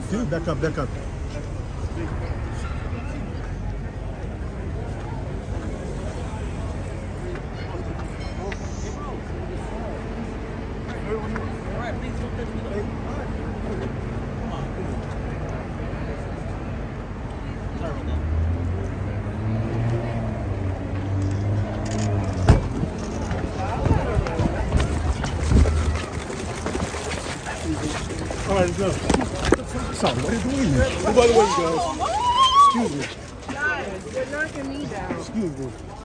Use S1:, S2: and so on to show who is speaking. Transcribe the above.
S1: Back up, back up. All right, let's go. Sorry, what are you doing? By the way, guys. Excuse me.
S2: Guys, you're knocking me down.
S1: Excuse me.